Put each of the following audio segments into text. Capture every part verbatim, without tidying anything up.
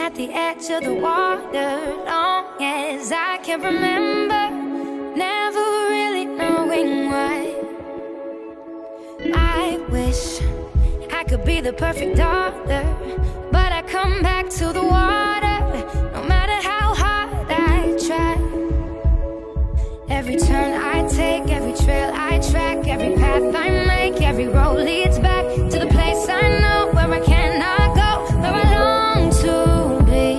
at the edge of the water, long as I can remember, never really knowing why. I wish I could be the perfect daughter, but I come back to the water, no matter how hard I try. Every turn I take, every trail I track, every path I make, every road leads back to the place I know, where I cannot go, where I long to be.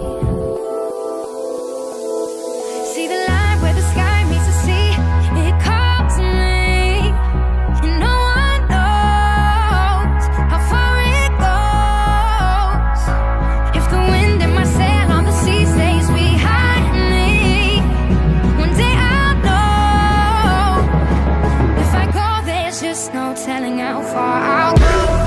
See the line where the sky meets the sea, it calls me, and no one knows how far it goes. If the wind in my sail on the sea stays behind me, one day I'll know. If I go, there's just no telling how far I'll go.